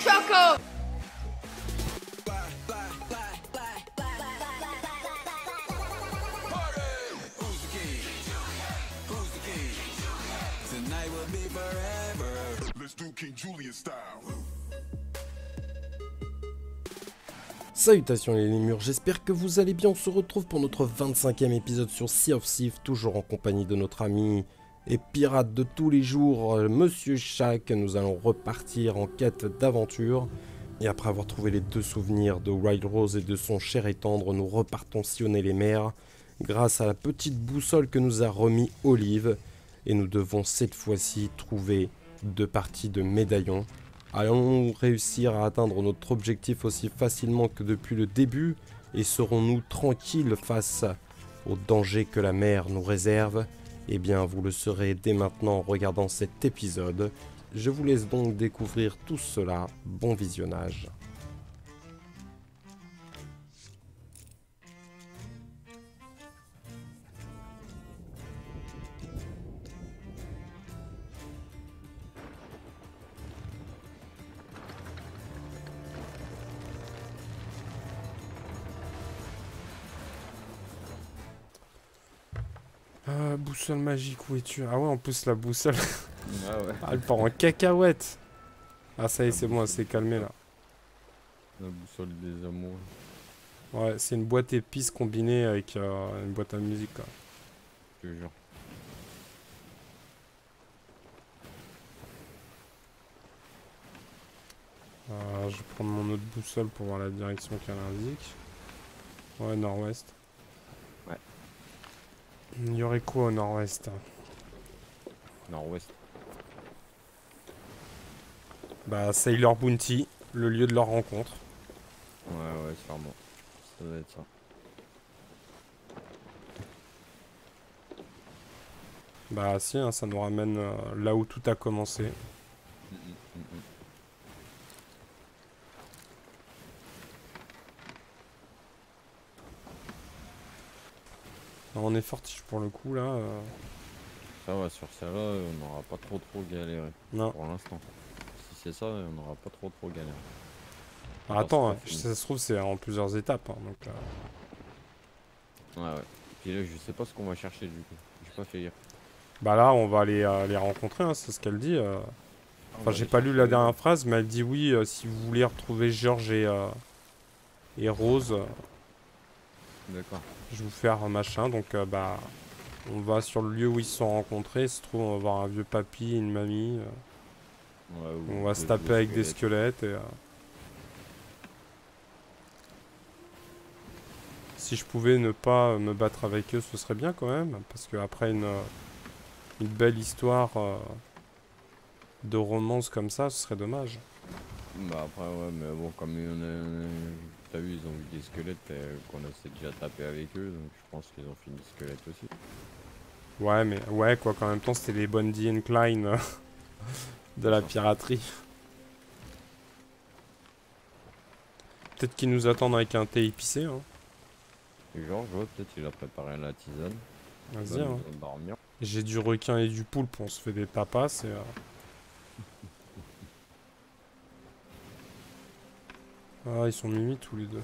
Choco. Salutations les lémures, j'espère que vous allez bien. On se retrouve pour notre 25e épisode sur Sea of Thieves, toujours en compagnie de notre ami et pirate de tous les jours, Monsieur Shaq. Nous allons repartir en quête d'aventure. Et après avoir trouvé les deux souvenirs de Wild Rose et de son cher et tendre, nous repartons sillonner les mers grâce à la petite boussole que nous a remis Olive. Et nous devons cette fois-ci trouver 2 parties de médaillons. Allons-nous réussir à atteindre notre objectif aussi facilement que depuis le début et serons-nous tranquilles face aux dangers que la mer nous réserve? Eh bien, vous le saurez dès maintenant en regardant cet épisode. Je vous laisse donc découvrir tout cela. Bon visionnage. Boussole magique, où es-tu? Ah ouais, en plus la boussole, Ah ouais. elle part en cacahuète. Ah ça y est, c'est bon, elle s'est calmée là. La boussole des amours. Ouais, c'est une boîte épice combinée avec une boîte à musique quoi. Je te jure. Je vais prendre mon autre boussole pour voir la direction qu'elle indique. Ouais, nord-ouest. Ouais. Il y aurait quoi au nord-ouest? Nord-ouest. Bah, Sailor Bounty, le lieu de leur rencontre. Ouais, sûrement. Ça doit être ça. Bah si, hein, ça nous ramène là où tout a commencé. On est fortiche pour le coup là. Ça va, sur celle-là, on n'aura pas trop galéré. Non. Pour l'instant. Si c'est ça, on n'aura pas trop galéré. Ah, attends, hein, ça se trouve c'est en plusieurs étapes. Hein, donc, Ouais. Puis là, je sais pas ce qu'on va chercher du coup. J'ai pas fait lire. bah là, on va les rencontrer, hein, c'est ce qu'elle dit. Enfin, j'ai pas lu la dernière phrase, mais elle dit oui, si vous voulez retrouver George et Rose, D'accord. je vais vous faire un machin. Donc, bah, on va sur le lieu où ils se sont rencontrés. Il se trouve, on va voir un vieux papy, une mamie. Ouais, On va se taper avec des squelettes. Et, si je pouvais ne pas me battre avec eux, ce serait bien quand même. Parce qu'après une belle histoire de romance comme ça, ce serait dommage. Bah après, ouais, mais bon, comme t'as vu, ils ont vu des squelettes qu'on s'est déjà tapé avec eux, donc je pense qu'ils ont fini squelettes aussi. Ouais, mais ouais, quoi qu'en même temps, c'était les Bondy and Clyde de la piraterie. Peut-être qu'ils nous attendent avec un thé épicé. Hein. Et Georges, ouais, peut-être il a préparé la tisane. Vas-y, hein. Dormir. J'ai du requin et du poulpe, on se fait des tapas et... Ah, ils sont mimi tous les deux.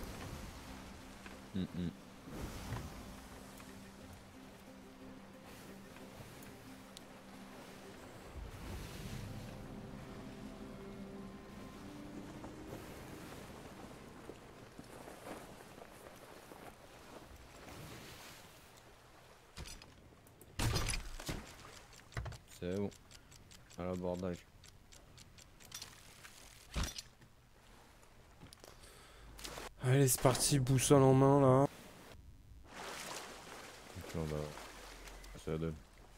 C'est bon. À l'abordage. Allez, c'est parti, boussole en main là. On va... Ça donne.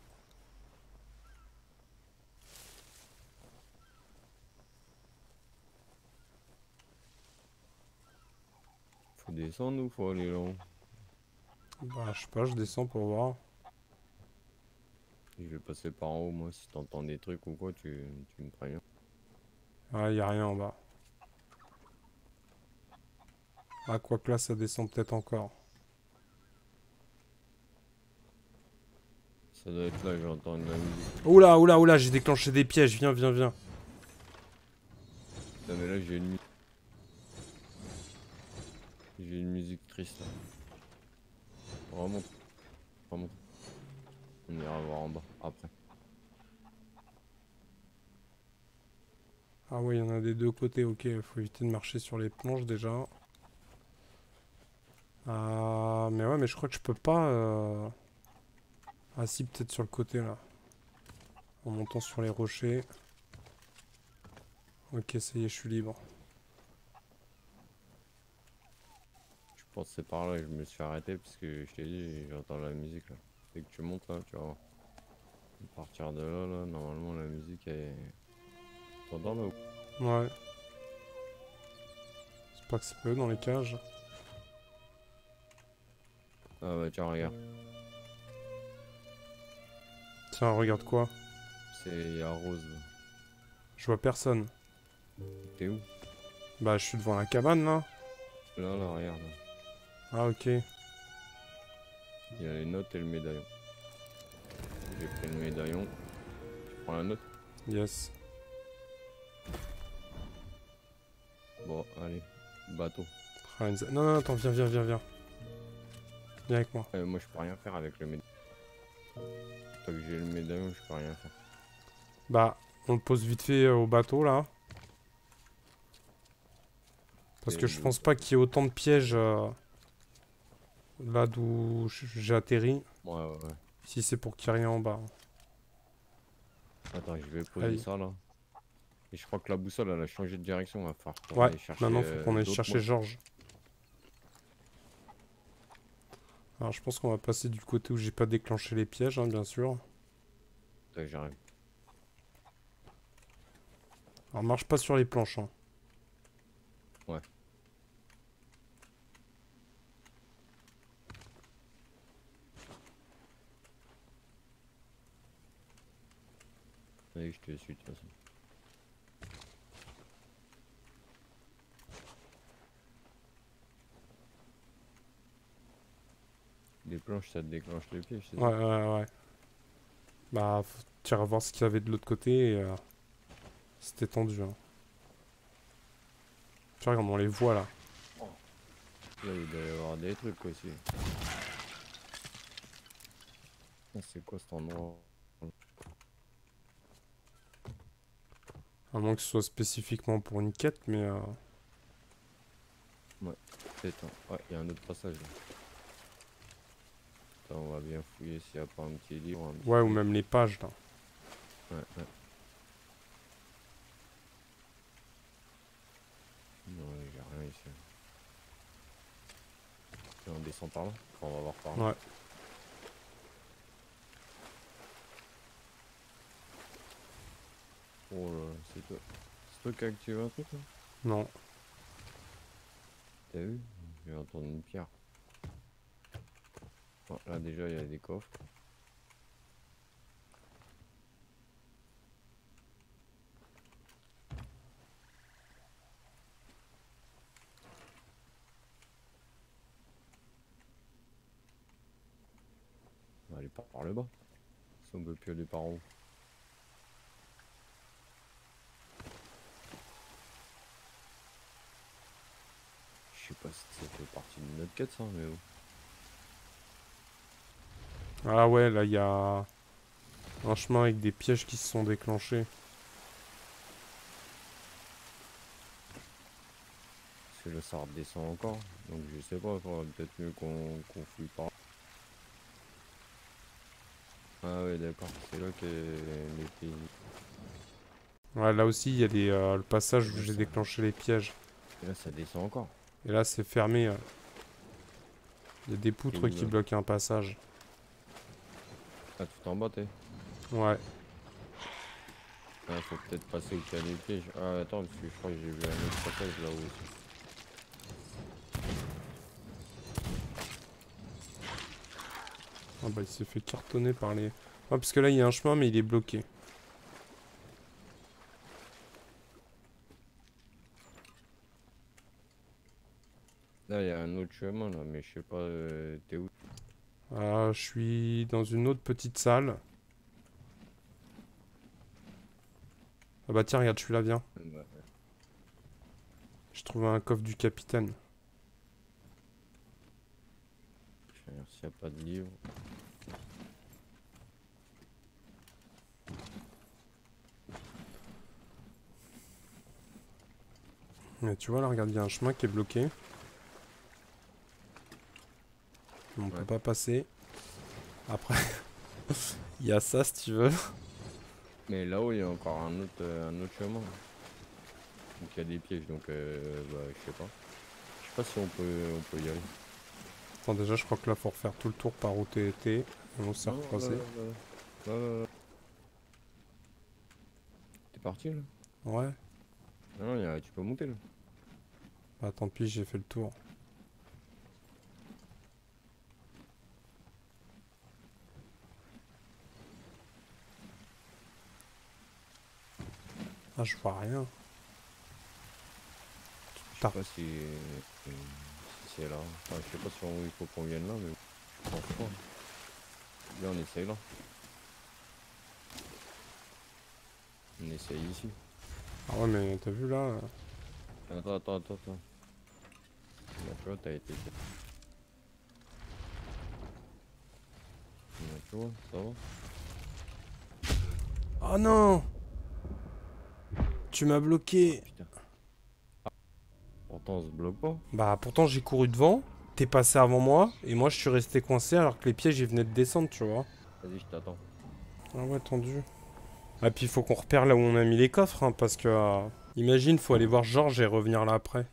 Faut descendre ou faut aller là-haut? Bah, je sais pas, je descends pour voir. Je vais passer par en haut, moi. Si t'entends des trucs ou quoi, tu me préviens. Ah, y a rien en bas. Ah, quoi que là, ça descend peut-être encore. Ça doit être là, j'entends une musique. Oula, oula, oula, j'ai déclenché des pièges. Viens, viens, viens. Non mais là j'ai une musique triste là. Remonte, remonte. On ira voir en bas après. Ah oui, il y en a des deux côtés, ok, faut éviter de marcher sur les planches déjà. Ah, mais ouais, mais je crois que je peux pas... Ah si, peut-être sur le côté là. En montant sur les rochers. Ok, ça y est, je suis libre. Je pense que c'est par là que je me suis arrêté parce que je t'ai dit, j'entends la musique là. Dès que tu montes là, tu vas voir. À partir de là, normalement la musique est... T'entends là ou... Ouais. J'espère que c'est pas eux dans les cages. Ah bah tiens, regarde. Tiens, regarde quoi. C'est à Rose là. Je vois personne. T'es où? Bah, je suis devant la cabane là. Là, regarde. Là. Ah, ok. Il y a les notes et le médaillon. J'ai pris le médaillon. Tu prends la note? Yes. Bon, allez. Bateau. Non, non, attends, viens, viens, viens, viens. Viens avec moi. Moi je peux rien faire avec le médaillon. Tant que j'ai le médaillon, je peux rien faire. Bah, on le pose vite fait au bateau là. Parce que je pense pas qu'il y ait autant de pièges là d'où j'ai atterri. Ouais. Si c'est pour qu'il n'y ait rien en bas. Attends, je vais poser Allez. ça là. Et je crois que la boussole elle a changé de direction. On va falloir qu'on Ouais, aille chercher. maintenant faut qu'on aille d'autres chercher modes. Georges. Alors je pense qu'on va passer du côté où j'ai pas déclenché les pièges, hein, bien sûr. Attends, j'arrive. Alors marche pas sur les planches. Hein. Ouais. Allez, je te suis de toute façon. Les planches ça te déclenche les pièges, c'est Ouais, ça? ouais. Bah, tu iras voir ce qu'il y avait de l'autre côté et c'était tendu. Hein. Tu regarde, on les voit là. Là il doit y avoir des trucs aussi. Ah, c'est quoi cet endroit? À moins que ce soit spécifiquement pour une quête, mais... Ouais, peut-être. Hein. Ouais, il y a un autre passage là. Attends, on va bien fouiller s'il n'y a pas un petit livre. Un petit Ouais, ou truc. même les pages là. Ouais. Non, il y a rien ici. Et on descend par là. Enfin, on va voir par là. Ouais. Oh là, c'est toi. C'est toi qui as activé un truc là? Non. T'as vu? J'ai entendu une pierre. Bon, là déjà il y a des coffres. On va aller par le bas. Si on peut plus aller par en haut. Je sais pas si ça fait partie de notre quête ça, mais bon. Ah ouais, là il y a un chemin avec des pièges qui se sont déclenchés. Parce que là ça redescend encore. Donc je sais pas, peut-être mieux qu'on fouille par là. Ah ouais d'accord, c'est là que les pays. Ouais, là aussi il y a le passage où Là, j'ai ça... déclenché les pièges. Et là ça descend encore. Et là c'est fermé. Il y a des Et poutres où, qui là? bloquent un passage. Ah tout en bas t'es. Ouais. Ah faut peut-être passer au cas des pièges. Ah attends parce que je crois que j'ai vu un autre passage là-haut aussi. Ah bah il s'est fait cartonner par les... Ah parce que là il y a un chemin mais il est bloqué. Là il y a un autre chemin là mais je sais pas t'es où? Ah, je suis dans une autre petite salle. Ah bah tiens regarde, je suis là, viens. Bah, trouvé un coffre du capitaine. Je vais voir s'il n'y a pas de livre. Mais tu vois là, regarde, il y a un chemin qui est bloqué. On peut pas passer. Après, il y a ça si tu veux. Mais là-haut, il y a encore un autre chemin. Donc il y a des pièges, donc bah, je sais pas. Je sais pas si on peut y aller. Attends, déjà, je crois que là, faut refaire tout le tour par où t'es été. Et on s'est Non, là, recroisé. là, là, là, là, là. T'es parti là? Ouais. Non, tu peux monter là. Bah tant pis, j'ai fait le tour. Ah, je vois rien. Je sais pas si c'est là. Enfin, je sais pas si il faut qu'on vienne là, mais je pense pas. Là, on essaye là. On essaye ici. Ah ouais, mais t'as vu là Attends. Là, tu vois, t'as été. Là, tu vois, ça va. Oh non! Tu m'as bloqué. Putain. Pourtant, on se bloque pas. Bah pourtant j'ai couru devant, t'es passé avant moi, et moi je suis resté coincé alors que les pièges ils venaient de descendre, tu vois. Vas-y, je t'attends. Ah ouais, tendu. Ah puis il faut qu'on repère là où on a mis les coffres, hein, parce que... imagine, faut aller voir Georges et revenir là après.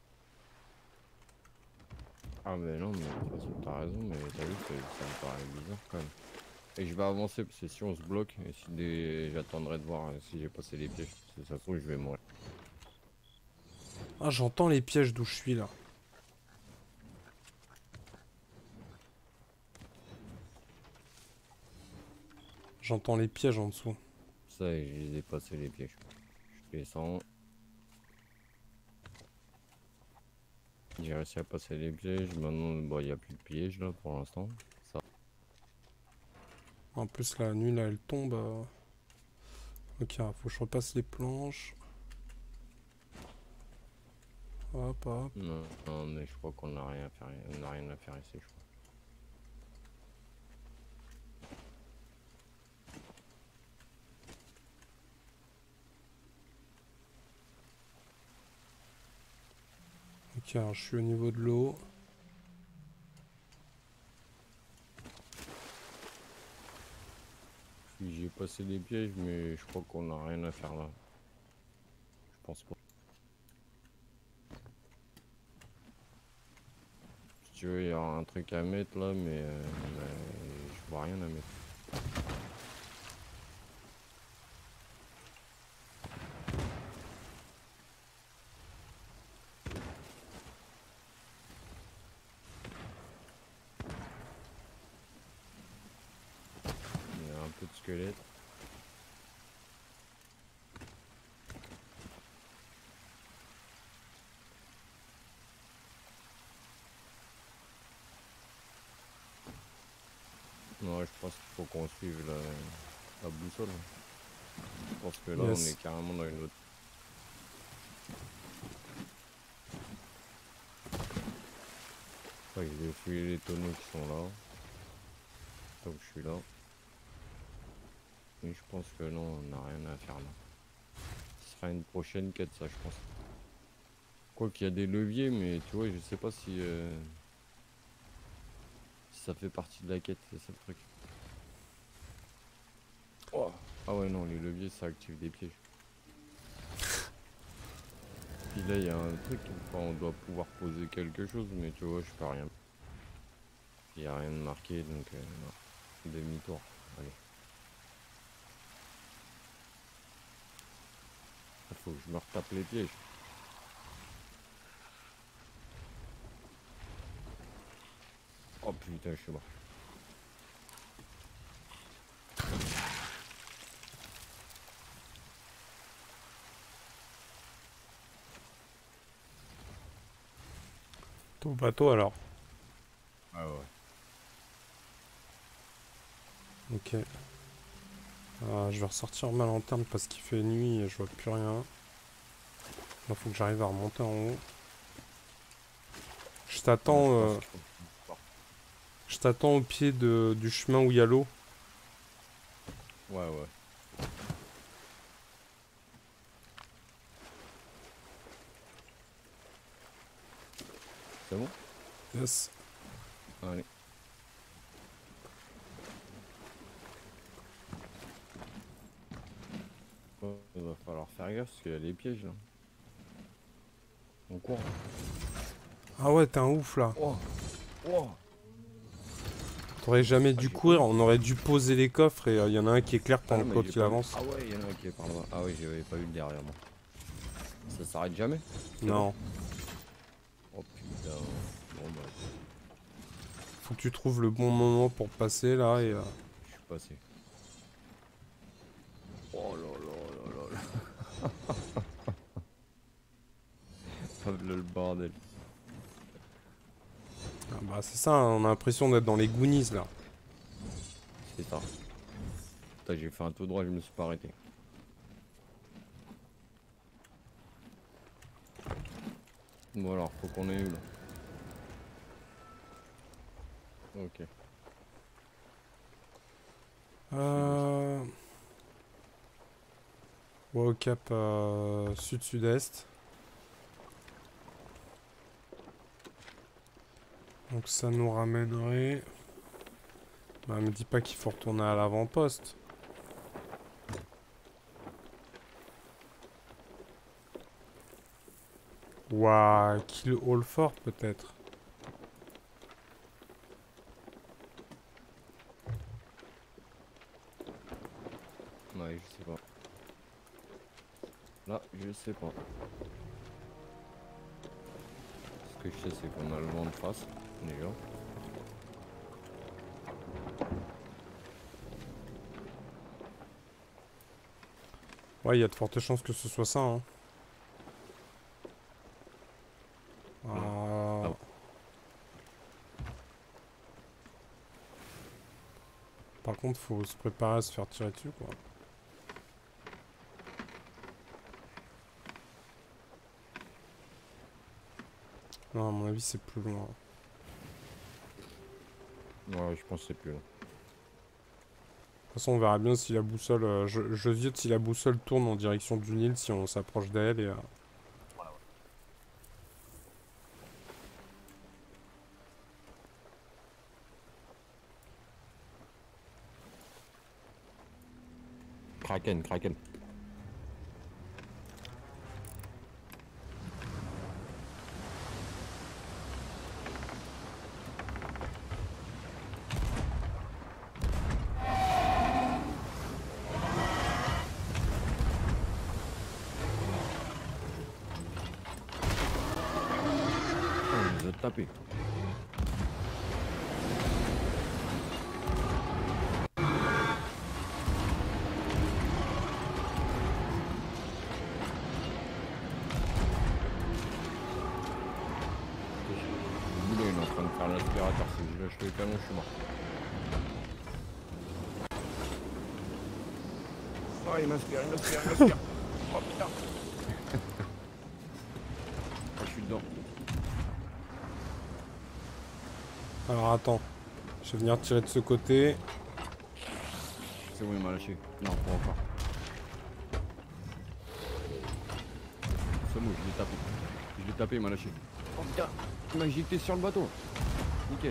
Ah, mais non, mais de toute façon, t'as raison, mais t'as vu, ça me paraît bizarre quand même. Et je vais avancer parce que si on se bloque, et si j'attendrai de voir si j'ai passé les pièges. Parce que ça se trouve, je vais mourir. Ah, j'entends les pièges d'où je suis là. J'entends les pièges en dessous. Ça, et je les ai passés les pièges. Je descends. J'ai réussi à passer les pièges. Maintenant, bon, il n'y a plus de pièges là pour l'instant. Ça. En plus la nuit là elle tombe. Ok, faut que je repasse les planches. Hop, hop. Non, non, mais je crois qu'on n'a rien à faire. On n'a rien à faire ici, je crois. Ok, alors je suis au niveau de l'eau. Puis j'ai passé les pièges, mais je crois qu'on n'a rien à faire là. Je pense pas. Si tu veux, il y aura un truc à mettre là, mais je vois rien à mettre. Il y a un peu de squelette. Non, je pense qu'il faut qu'on suive la boussole. Je pense que là, on Yes. est carrément dans une autre. Ouais, je vais fouiller les tonneaux qui sont là. Donc je suis là. Mais je pense que non, on n'a rien à faire là. Ce sera une prochaine quête, ça, je pense. Quoi qu'il y a des leviers, mais tu vois, je sais pas si ça fait partie de la quête, c'est ça le truc. Oh. Ah ouais, non, les leviers, ça active des pièges. Puis là, il y a un truc, enfin, on doit pouvoir poser quelque chose, mais tu vois, je peux rien. Il n'y a rien de marqué, donc non. Demi-tour. Allez. Il faut que je me retape les pièges. Oh putain, je suis mort. T'es au bateau alors. Ah ouais. Ok. Je vais ressortir ma lanterne parce qu'il fait nuit et je vois plus rien. Il faut que j'arrive à remonter en haut. Je Ouais, t'attends je pense qu'il faut que tu partes. je t'attends au pied du chemin où il y a l'eau. Ouais, ouais. C'est bon? Yes. Allez. Oh, il va falloir faire gaffe parce qu'il y a les pièges là. On court. Ah ouais, t'es un ouf là. Oh, oh. T'aurais jamais Ah, dû j'ai pas courir, vu. on aurait dû poser les coffres et il y en a un qui éclaire Ah pendant non, que mais l'autre j'ai il pas vu. avance. Ah ouais, il y en a un qui est par là-bas. Ah ouais, j'avais pas vu le derrière moi. Ça s'arrête jamais? C'est vrai? Non. Oh putain. Bon bah, Faut que tu trouves le bon moment pour passer là et... je suis passé. Oh là là là là là. Hop là, le bordel. Ah bah c'est ça, hein, on a l'impression d'être dans les Goonies là. C'est ça. Putain, j'ai fait un tout droit, je me suis pas arrêté. Bon alors, faut qu'on ait eu là. Ok. Ouais, au cap sud-sud-est. Donc ça nous ramènerait... Bah me dis pas qu'il faut retourner à l'avant-poste. Ouah, Kill All Fort peut-être. Ouais, je sais pas. Là, je sais pas. Ce que je sais, c'est qu'on a le vent de face, déjà. Ouais, il y a de fortes chances que ce soit ça, hein. Ah bon. Par contre, faut se préparer à se faire tirer dessus, quoi. Non, à mon avis, c'est plus loin. Ouais, je pense que c'est plus long. De toute façon, on verra bien si la boussole... je ziote si la boussole tourne en direction du Nil, si on s'approche d'elle, et... Kraken, Kraken. Oh, il nous a tapé. Le boulot, il est en train de faire l'aspirateur. Si je lâche le canon, je suis mort. Oh, il m'aspire, il m'aspire, il m'aspire. Oh putain. Ah, je suis dedans. Alors, attends. Je vais venir tirer de ce côté. C'est bon, il m'a lâché. Non, pas encore. C'est bon, je l'ai tapé. Je l'ai tapé, il m'a lâché. Oh putain, il m'a jeté sur le bateau. Nickel.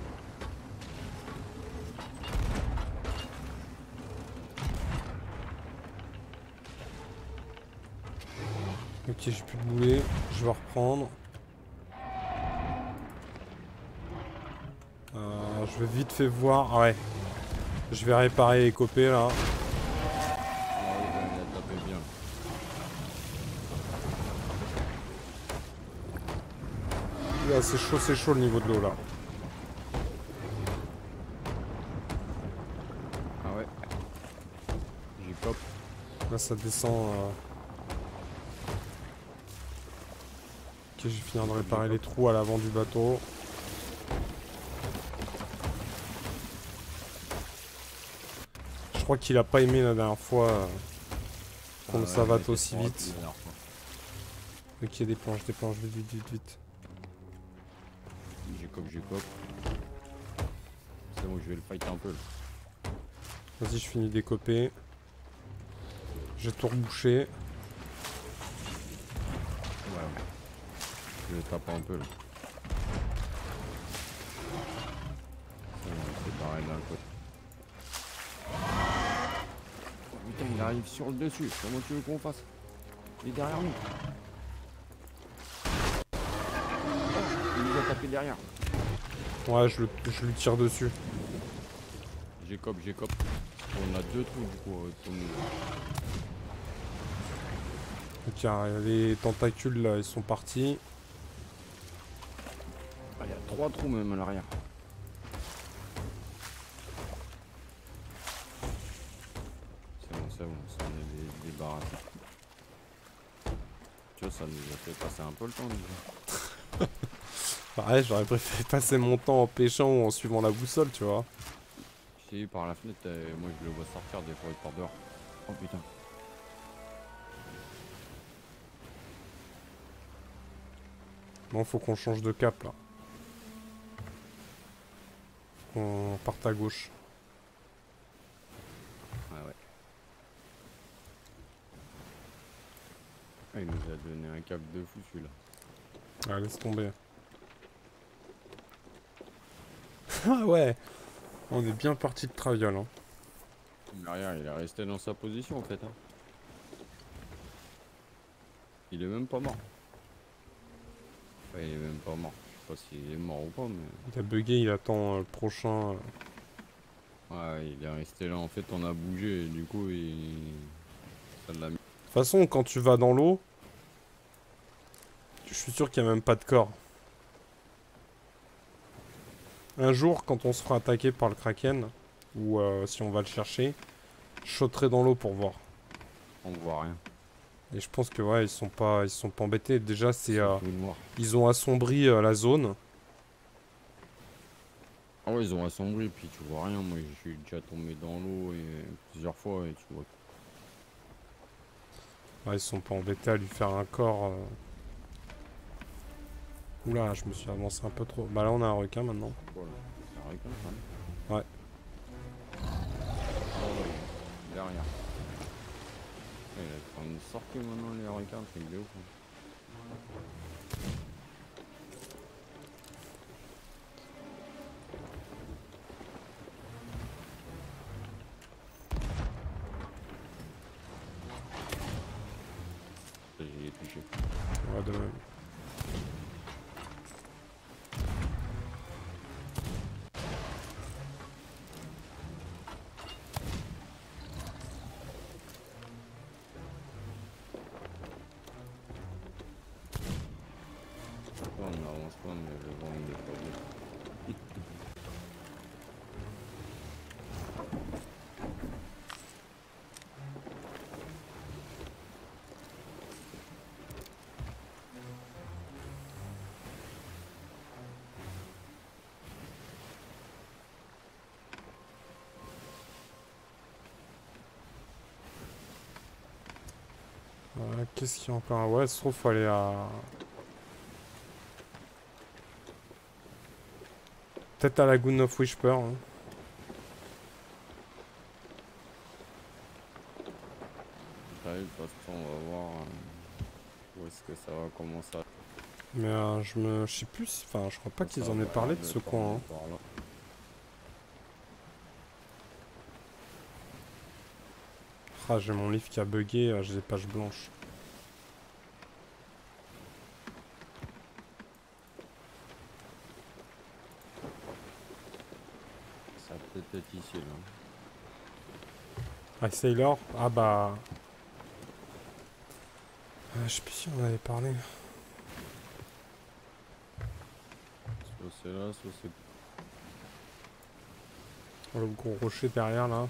Ok, j'ai plus de boulet. Je vais reprendre. Je vais vite fait voir. Ah ouais. Je vais réparer les copés là. Ah oui, il a tapé bien. Là, c'est chaud le niveau de l'eau là. Ah ouais. J'ai pop. Là, ça descend. Ok, je vais finir de réparer les trous à l'avant du bateau. Je crois qu'il a pas aimé la dernière fois qu'on Ah ouais, ça va il était aussi trop vite. rapide la dernière fois. Ok, des planches, vite, vite, vite, vite. J'ai cop. C'est bon, je vais le fight un peu là. Vas-y, je finis d'écoper. J'ai tout rebouché. Ouais. Je le tape un peu là. C'est pareil d'un côté. Oh putain, il arrive sur le dessus. Comment tu veux qu'on fasse? Il est derrière nous. Oh, il nous a tapé derrière. Ouais, je lui tire dessus. J'ai cop. On a 2 trous du coup. Ok, les tentacules là, ils sont partis. Ah, il y a 3 trous même à l'arrière. C'est bon, ça on est débarrassé. Tu vois, ça nous a fait passer un peu le temps déjà. Ouais, j'aurais préféré passer mon temps en pêchant ou en suivant la boussole, tu vois. J'ai eu par la fenêtre, moi je le vois sortir des fois il part dehors. Oh putain. Bon, faut qu'on change de cap là. On parte à gauche. Ouais. Ah, il nous a donné un cap de fou celui-là. Ah, laisse tomber. Ah ouais, on est bien parti de traviole. Hein. Derrière, il est resté dans sa position en fait. Hein. Il est même pas mort. Ouais, il est même pas mort. Je sais pas s'il est mort ou pas, mais. Il a bugué, il attend le prochain. Ouais, il est resté là. En fait, on a bougé et du coup, ça l'a mis. De toute façon, quand tu vas dans l'eau, je suis sûr qu'il n'y a même pas de corps. Un jour, quand on se fera attaquer par le kraken, ou si on va le chercher, je sauterai dans l'eau pour voir. On voit rien. Et je pense que ouais, ils sont pas embêtés. Déjà, c'est Tout noir. ils ont assombri la zone. Ah ouais, ils ont assombri, puis tu vois rien. Moi, je suis déjà tombé dans l'eau plusieurs fois et tu vois. Ouais, ils sont pas embêtés à lui faire un corps. Oula, je me suis avancé un peu trop. Bah là, on a un requin maintenant. Voilà. C'est un requin, quand même. Ouais. Ah ouais, derrière. Ouais, il a quand même sorti maintenant les requins, truc de ouf. Hein. J'y ai touché. Ouais, de même. On n'avance pas, mais le vent il est pas bien. Qu'est-ce qu'il y a encore? Ouais, se trouve, faut aller à... Peut-être à la Lagoon of Whisper. Hein. Allez, de toute façon, on va voir où est-ce que ça va commencer. Mais je sais plus, enfin, je crois pas qu'ils en aient va parlé l'air de ce coin. tourner Hein. par là. Ah, j'ai mon livre qui a bugué, j'ai des pages blanches. Ça peut être ici, là. Ah, Sailor? Ah bah... je sais plus si on avait parlé. Soit c'est là, soit c'est... Le gros rocher derrière, là.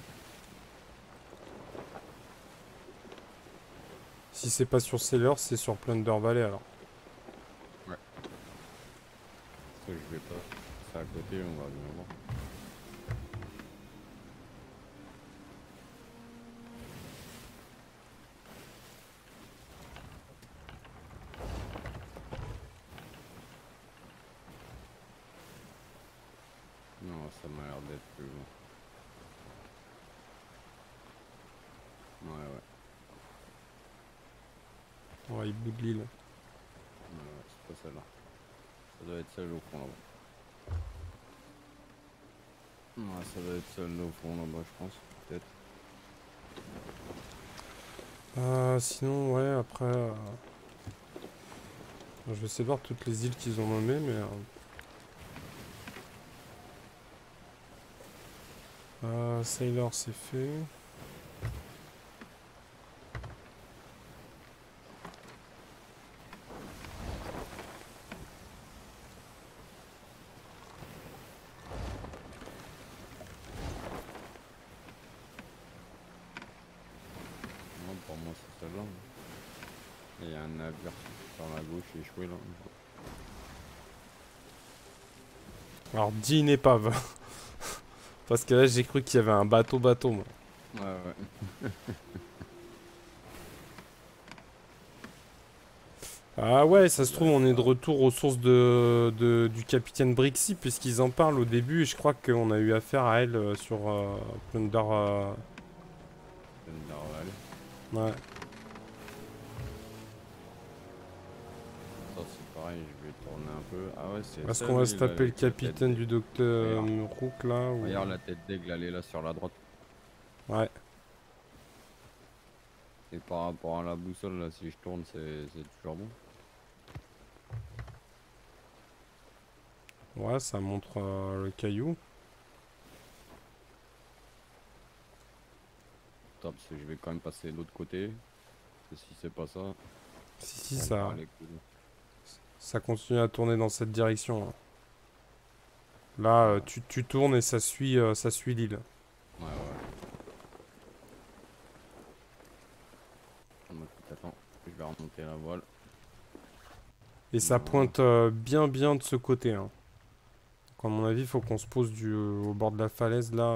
Si c'est pas sur Sailor, c'est sur Plunder Valley, alors. Ouais. Ça, je vais pas. C'est à côté, on va bien voir. Ouais, ouais. Ouais, il bout de l'île. Ouais, c'est pas celle-là. Ça doit être celle au fond là-bas. Ouais, ça doit être celle au fond là-bas, je pense. Peut-être. Sinon, ouais, après... je vais essayer de voir toutes les îles qu'ils ont nommées, mais... Sailor, c'est fait. Non, pour moi, c'est celle-là. Hein. Et il y a un navire sur la gauche échoué là. Alors, dis une épave. Parce que là, j'ai cru qu'il y avait un bateau, moi. Ouais, ouais. Ah ouais, ça se trouve, on est de retour aux sources du capitaine Brixie, puisqu'ils en parlent au début, et je crois qu'on a eu affaire à elle sur Plunder... Ouais. Ça, c'est pareil, je vais tourner un peu. Ah ouais, c'est Est-ce celle qu'on va se là, taper le avec la tête capitaine d'aigle. du docteur Regarde. Rook, là ou... Regarde la tête d'aigle, elle est là sur la droite. Ouais. Et par rapport à la boussole, là, si je tourne, c'est toujours bon. Ouais, ça montre le caillou. Top, parce que je vais quand même passer de l'autre côté. Parce que si c'est pas ça, Si, on va ça, parler que... ça continue à tourner dans cette direction. Hein. Là, Ouais, tu tournes et ça suit l'île. ouais. Attends, je vais remonter la voile. Et ça Voilà. pointe bien de ce côté. Hein. Donc, à mon avis, il faut qu'on se pose au bord de la falaise, là.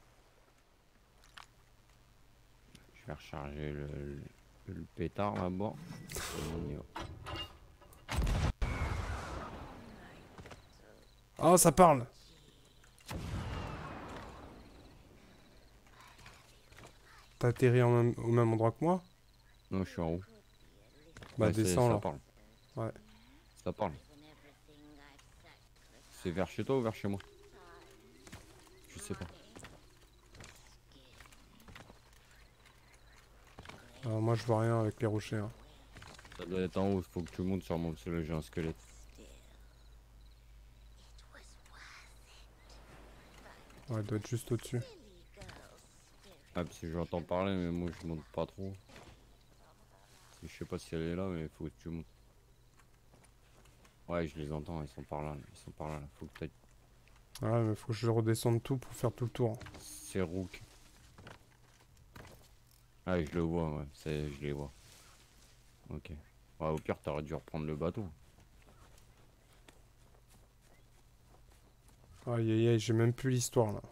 Je vais recharger le pétard là-bas. On y va. Oh, ça parle! T'as atterri au même endroit que moi? Non, je suis en haut. Bah, Ouais, descends, ça là. parle. Ouais. Ça parle. C'est vers chez toi ou vers chez moi? Je sais pas. Moi, je vois rien avec les rochers. Hein. Ça doit être en haut, faut que tu montes sur moi parce que là j'ai un squelette. Ouais, elle doit être juste au-dessus. Ah, parce que j'entends parler, mais moi je monte pas trop. Je sais pas si elle est là, mais faut que tu montes. Ouais, je les entends, ils sont par là, ils sont par là, faut que t'ailles. Ouais, mais faut que je redescende tout pour faire tout le tour. C'est Rook. Ah, je le vois, ouais, je les vois. Ok. Ouais, au pire, t'aurais dû reprendre le bateau. Aïe aïe aïe, j'ai même plus l'histoire là.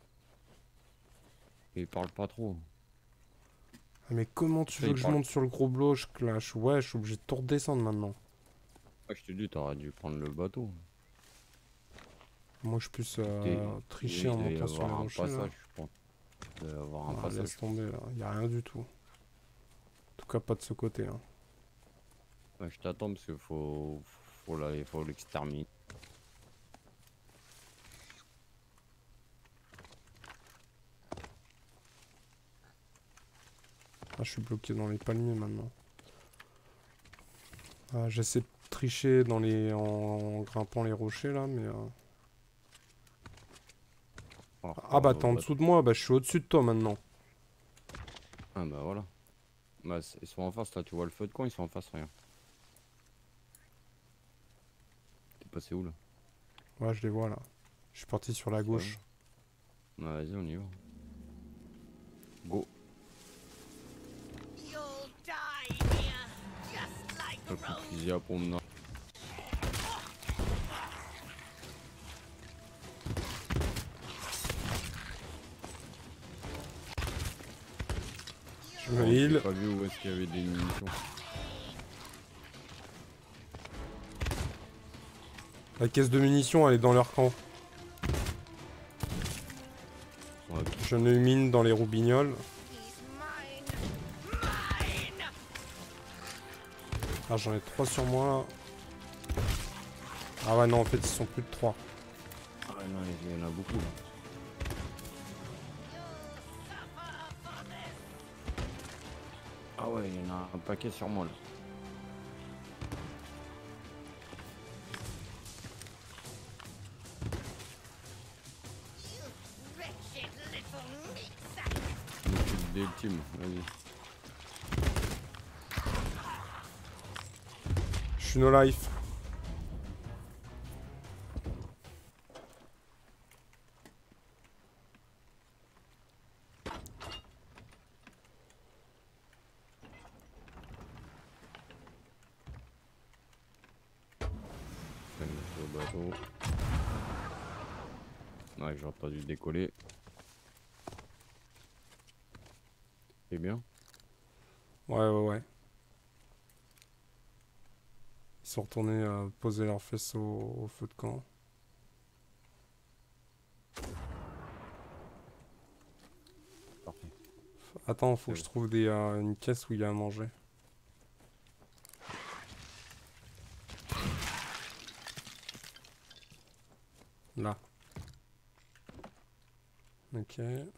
Et il parle pas trop. Ah, mais comment tu Ça, veux il que je parle. monte sur le gros bloc, Clash? Ouais, je suis obligé de tout redescendre maintenant. Ouais, je te dis, t'aurais dû prendre le bateau. Moi, je puisse tricher en Il doit y montant sur les avoir un rochers là. passage, je pense. Il doit y avoir un Ah, passage. laisse tomber là, y a rien du tout. En tout cas, pas de ce côté. Hein. Ouais, je t'attends parce qu'il faut l'exterminer. Ah, je suis bloqué dans les palmiers maintenant. Ah, j'essaie de tricher en grimpant les rochers là, mais. Ah bah t'es en dessous de moi, bah je suis au-dessus de toi maintenant. Ah bah voilà. Bah, ils sont en face là, tu vois le feu de camp, ils sont en face, regarde. T'es passé où là? Ouais, je les vois là. Je suis parti sur la Ça gauche. va. Bah vas-y, on y va. Go. Un coup de fusil à pompe non. Je me heal. J'ai pas vu où est-ce qu'il y avait des munitions. La caisse de munitions, elle est dans leur camp. Je ne mine dans les roubignoles. Ah, j'en ai 3 sur moi. Ah ouais, non, en fait, ils sont plus de 3. Ah ouais, non, il y en a beaucoup là. Ah ouais, il y en a un paquet sur moi là. Je m'occupe des teams, vas-y. Je suis no life. Je vais me mettre au bateau. Ouais, j'aurais pas dû décoller. C'est bien. Ouais, ouais, ouais. Ils sont retournés poser leurs fesses au feu de camp. Parfait. Attends, faut C'est que je bon. trouve une caisse où il y a à manger. Là. Ok.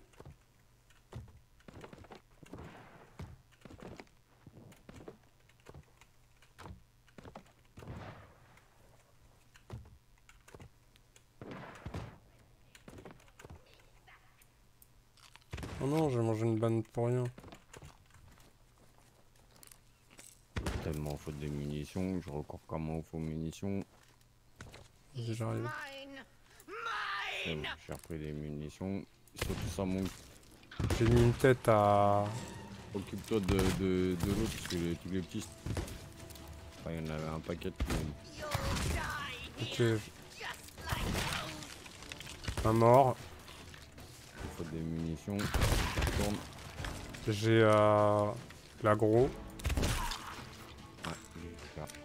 Oh non, j'ai mangé une banane pour rien. Tellement faut des munitions, je recours comment faut munitions. Vas-y, j'arrive. C'est bon, j'ai repris des munitions. Surtout ça monte. J'ai mis une tête à... Occupe-toi de l'autre parce que tous les petits. Enfin, il y en avait un paquet de Ok. Un mort. il faut des munitions. Je tourne. J'ai l'agro. Ouais, j'ai faire.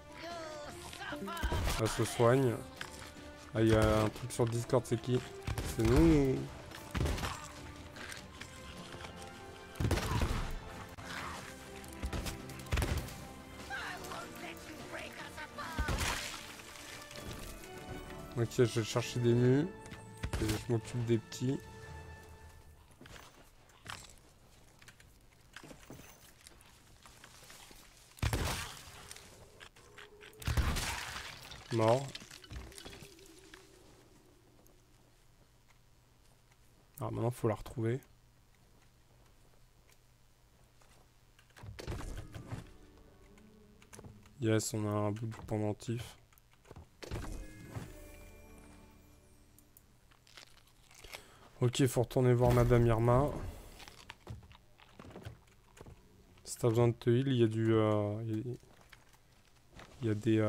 Ça se soigne. Ah, il y a un truc sur Discord, c'est qui? C'est nous ou... Ok, je vais chercher des mus. Et je m'occupe des petits. Mort. Alors maintenant, faut la retrouver. Yes, on a un bout du pendentif. Ok, faut retourner voir Madame Irma. Si t'as besoin de te heal, il y a du... il y a des...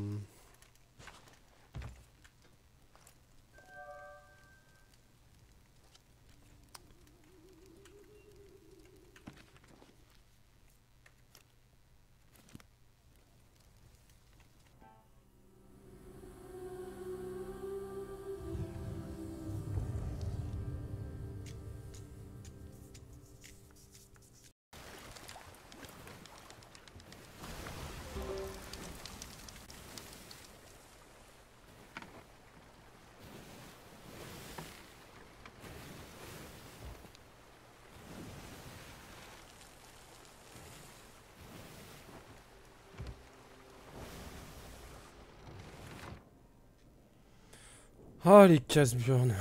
Ah, les casse-burnes.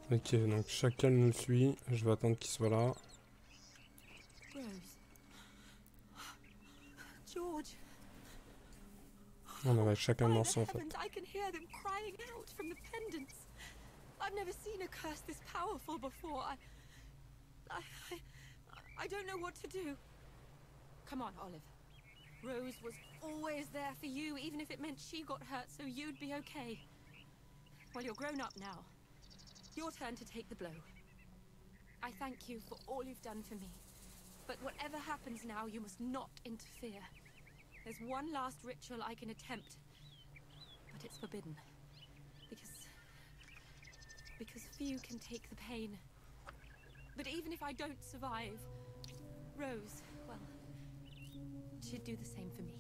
Ok, donc Chacal nous suit. Je vais attendre qu'il soit là. Rose. George. On avait chacun By dans the son en fait. heavens, I can hear them crying out from the pendants. I've never seen a curse this powerful before. I don't know what to do. Come on, Olive. Rose was always there for you, even if it meant she got hurt so you'd be okay. Well, you're grown up now. Your turn to take the blow. I thank you for all you've done for me. But whatever happens now, you must not interfere. There's one last ritual I can attempt, but it's forbidden. Because few can take the pain. But even if I don't survive, Rose, well, she'd do the same for me.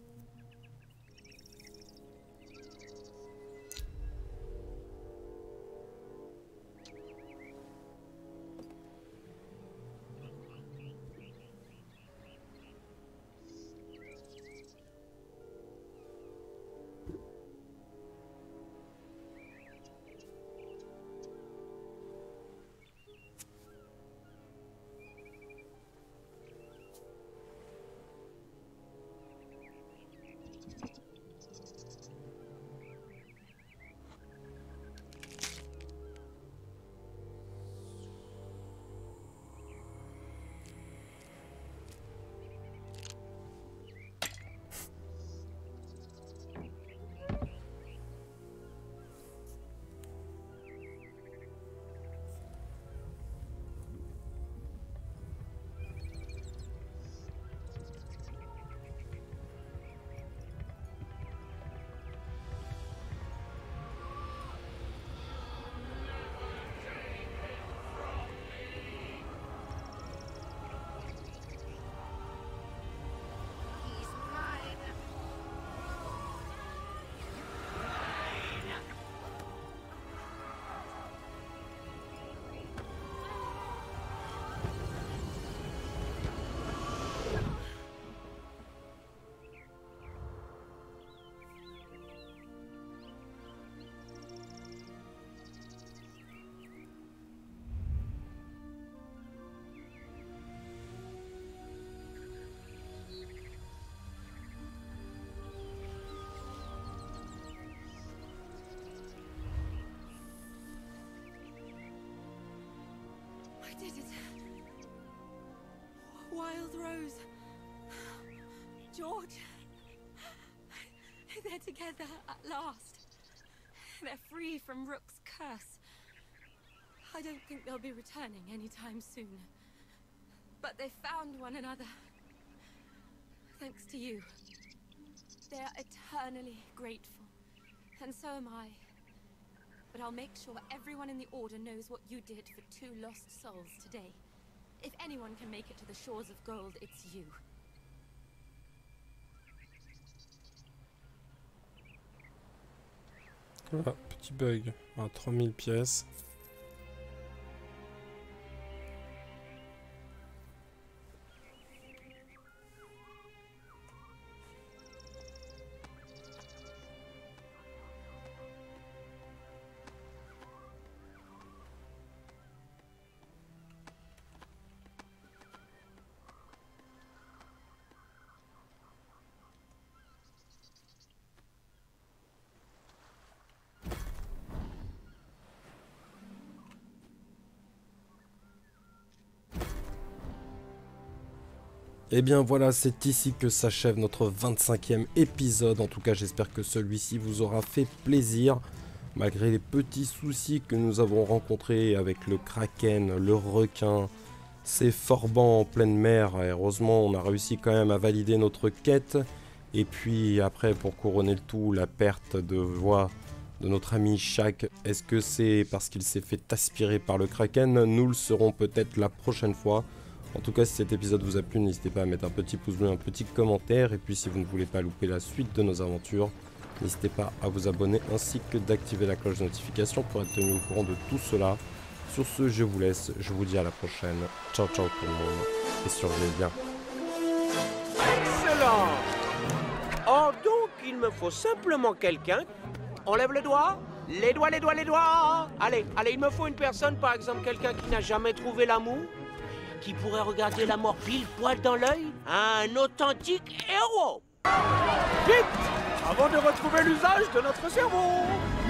I did it. Wild Rose. George. They're together at last. They're free from Rook's curse. I don't think they'll be returning anytime soon. But they found one another. Thanks to you. They're eternally grateful. And so am I. But I'll make sure everyone in the Order knows what you did for two lost souls today. If anyone can make it to the shores of gold, it's you. Voilà, petit bug. À 3000 pièces. Et bien voilà, c'est ici que s'achève notre 25e épisode. En tout cas, j'espère que celui-ci vous aura fait plaisir. Malgré les petits soucis que nous avons rencontrés avec le kraken, le requin, ces forbans en pleine mer. Et heureusement, on a réussi quand même à valider notre quête. Et puis après, pour couronner le tout, la perte de voix de notre ami Shaq. Est-ce que c'est parce qu'il s'est fait aspirer par le kraken? Nous le saurons peut-être la prochaine fois. En tout cas, si cet épisode vous a plu, n'hésitez pas à mettre un petit pouce bleu, un petit commentaire. Et puis si vous ne voulez pas louper la suite de nos aventures, n'hésitez pas à vous abonner ainsi que d'activer la cloche de notification pour être tenu au courant de tout cela. Sur ce, je vous laisse, je vous dis à la prochaine. Ciao ciao tout le monde et surveillez bien. Excellent! Oh donc, il me faut simplement quelqu'un. On lève le doigt? Les doigts, les doigts, les doigts. Allez, il me faut une personne, par exemple quelqu'un qui n'a jamais trouvé l'amour, qui pourrait regarder la mort pile poil dans l'œil. Un authentique héros. Vite, avant de retrouver l'usage de notre cerveau.